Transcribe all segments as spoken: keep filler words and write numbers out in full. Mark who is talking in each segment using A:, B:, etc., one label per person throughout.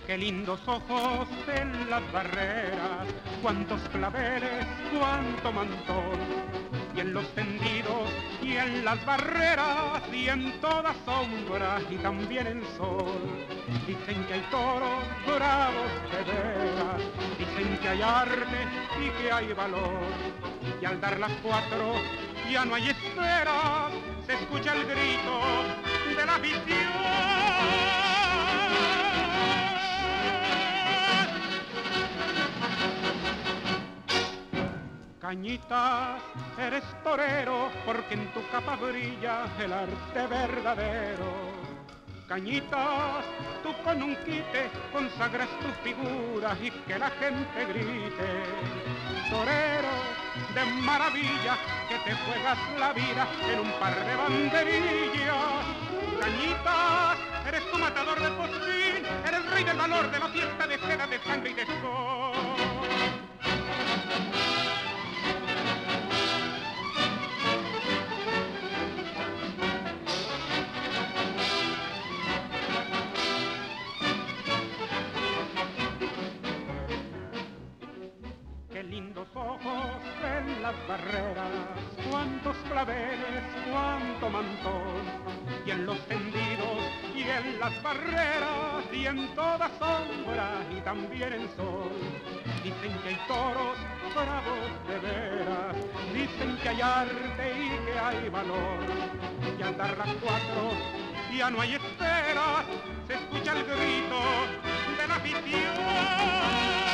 A: Qué lindos ojos en las barreras, cuántos claveles, cuánto mantón. Y en los tendidos y en las barreras y en toda sombra y también en sol. Dicen que hay toros bravos de veras, dicen que hay arte y que hay valor. Y al dar las cuatro ya no hay esperas, se escucha el grito de la visión. Cañitas, eres torero, porque en tu capa brilla el arte verdadero. Cañitas, tú con un quite consagras tu figura y que la gente grite. Torero de maravilla, que te juegas la vida en un par de banderillas. Cañitas, eres tu matador de postín, eres rey del valor de la fiesta de seda, de sangre y de sol. Qué lindos ojos en las barreras, cuántos claveles, cuánto mantón. Y en los tendidos y en las barreras y en toda sombra y también en sol. Dicen que hay toros bravos de veras, dicen que hay arte y que hay valor. Y al dar las cuatro ya no hay espera, se escucha el grito de la afición.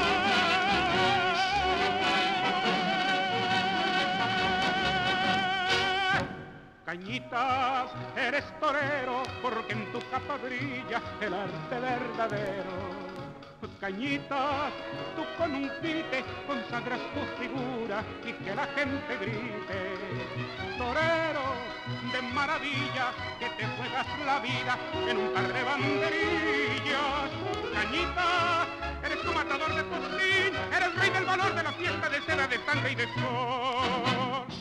A: Cañitas, eres torero, porque en tu capa brilla el arte verdadero. Cañitas, tú con un quite consagras tu figura y que la gente grite. Torero de maravilla, que te juegas la vida en un par de banderillas. Cañitas, eres tu matador de postín, eres rey del valor de la fiesta de seda, de sangre y de sol.